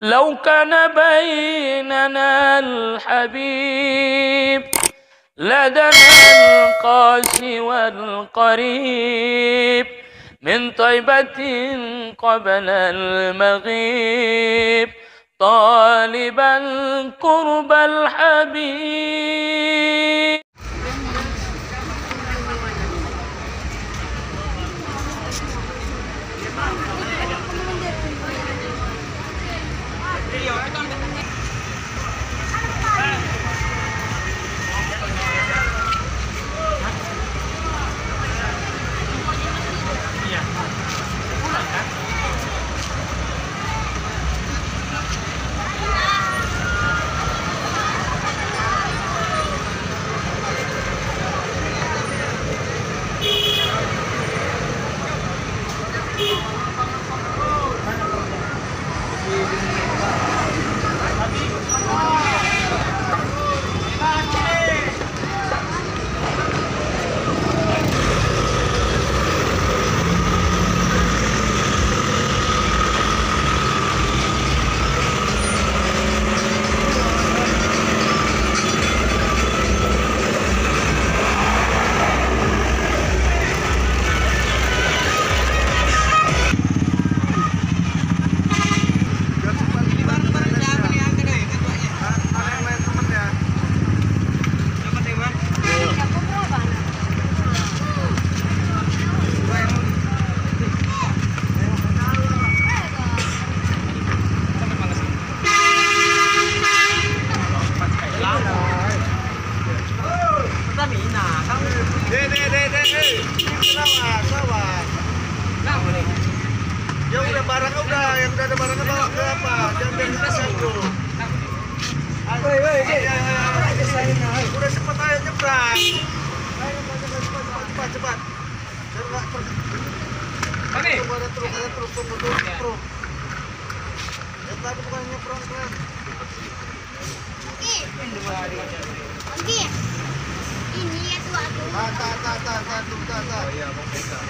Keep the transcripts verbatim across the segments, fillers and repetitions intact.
لو كان بيننا الحبيب لدنا القاسي والقريب من طيبة قبل المغيب طالبا قرب الحبيب. Yang udah barang udah, yang udah ada barangnya bawa ke apa? Jangan biar kita dulu. Woi woi, udah cepat ayo nyebrang. Ayo cepat cepat cepat cepat. Biar nggak ter. Ini. Ada truk, ada truk, truk, truk, truk. Ya tadi bukan nyebrang kan? Oke. Oke. Ini ya tuh aku. Ah, tak tak tak tak tak tak. Iya, mau pegang.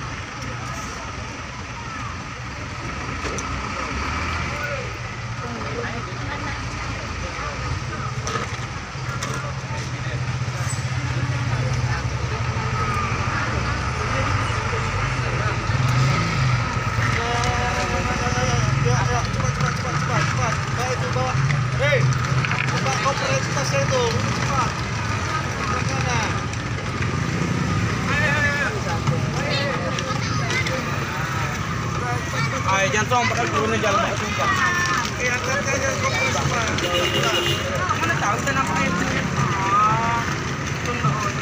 Ay, jangan pakai turunnya jalan pakai sumpah. Iya, kan jangan kompres Pak. Mana tahu kenapa itu? Ah, tunggu.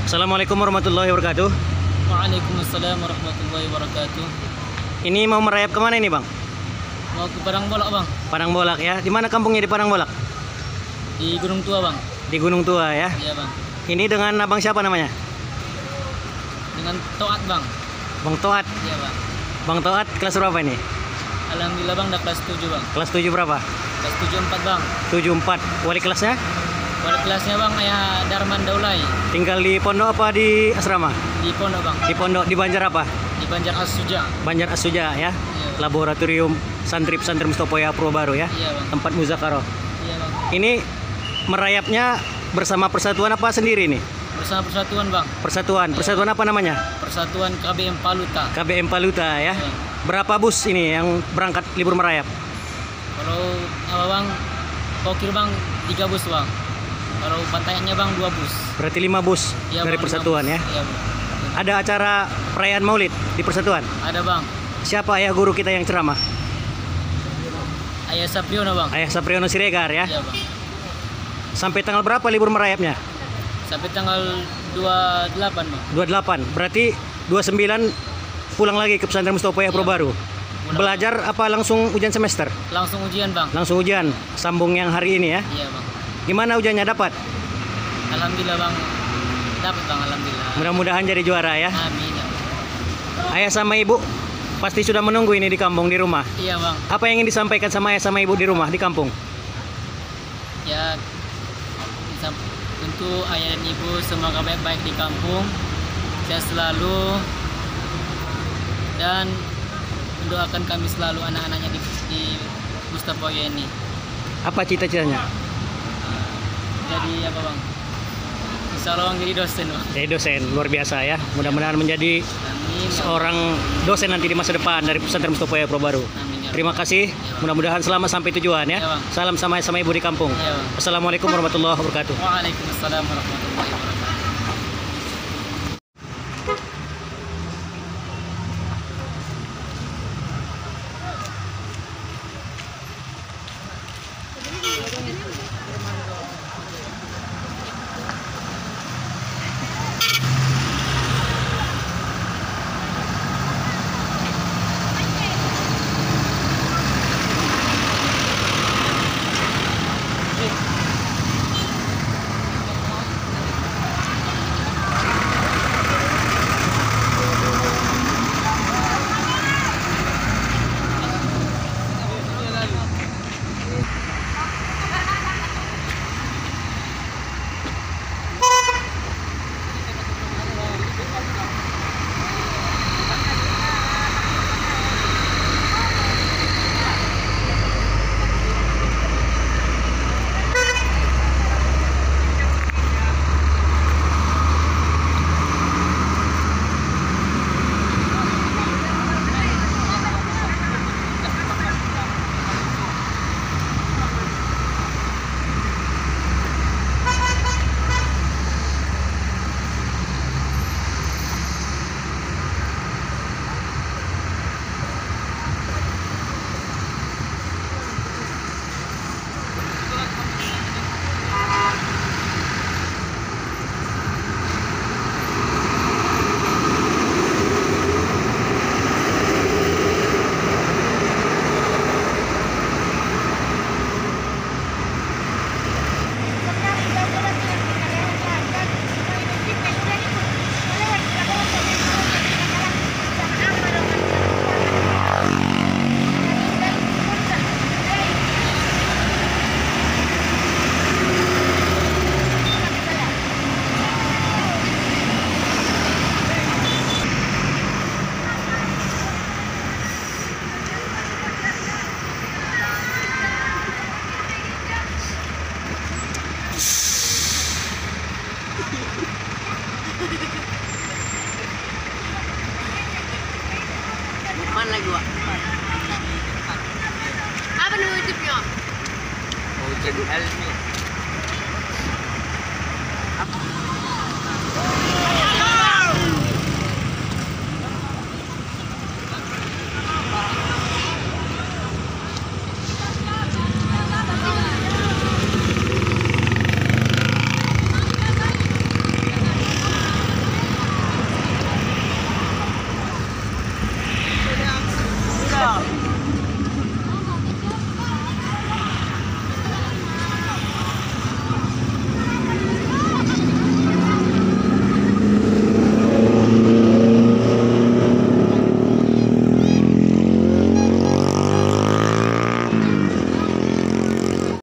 Assalamualaikum warahmatullahi wabarakatuh. Waalaikumsalam warahmatullahi wabarakatuh. Ini mau merayap kemana ini bang? Mau ke Padang Bolak bang, Padang Bolak ya. Di mana kampungnya di Padang Bolak? di Gunung Tua bang. Di Gunung Tua ya. Iya bang. Ini dengan abang siapa namanya? Dengan Toat bang. Bang Toat. Iya bang. Bang Toat kelas berapa ini? Alhamdulillah bang, udah kelas tujuh bang. Kelas tujuh berapa? Kelas tujuh empat bang. tujuh empat. Wali kelasnya? Wali kelasnya bang Ayah Darman Daulay. Tinggal di pondok apa di asrama? Di Pondok bang. Di pondok di Banjar apa? Di Banjar Asuja. Banjar Asuja ya. Iya. Laboratorium Santri Pesantren Mustopoya Purwobaru ya. Iya bang. Tempat muzakarah. Iya bang. Ini merayapnya bersama persatuan apa sendiri nih? Bersama Persatuan bang. Persatuan. Persatuan apa namanya? Persatuan K B M Paluta. K B M Paluta ya. Iya. Berapa bus ini yang berangkat libur merayap? Kalau apa bang? Kokir bang tiga bus bang. Kalau pantainya bang dua bus. Berarti lima bus Iya, dari bang, lima persatuan bus. ya. Iya bang. Ada acara perayaan Maulid di persatuan. Ada bang. Siapa ayah guru kita yang ceramah? Ayah Sapriono bang. Ayah Sapriono Siregar ya. Iya bang. Sampai tanggal berapa libur merayapnya? Sampai tanggal dua puluh delapan bang. dua puluh delapan. Berarti dua puluh sembilan pulang lagi ke Pesantren Mustopoya Purwobaru. Pulang. Belajar apa langsung ujian semester? Langsung ujian bang. Langsung ujian. Sambung yang hari ini ya. Iya bang. Gimana ujiannya dapat? Alhamdulillah bang. Dapat bang alhamdulillah. Mudah-mudahan jadi juara ya. Amin ya. Ayah sama ibu pasti sudah menunggu ini di kampung di rumah. Iya bang. Apa yang ingin disampaikan sama ayah sama ibu di rumah di kampung? Ya bisa- untuk ayah dan ibu semoga baik-baik di kampung. Sehat selalu. Dan mendoakan kami selalu anak-anaknya di, di Mustopoya ini. Apa cita-citanya? Jadi apa bang? Insya Allah bang, jadi dosen bang. Jadi dosen luar biasa ya. Mudah-mudahan menjadi Amin. Ya. seorang dosen nanti di masa depan dari Pesantren Mustopoya Purwobaru. Amin ya. Terima kasih. Mudah-mudahan selamat sampai tujuan ya. Ya, Bang. Salam sama sama ibu di kampung. Ya, Bang. Assalamualaikum warahmatullahi wabarakatuh. Waalaikumsalam warahmatullahi wabarakatuh. Mana lagi, Wak? Apa nama YouTube-nya? Oh, jadi Helmi.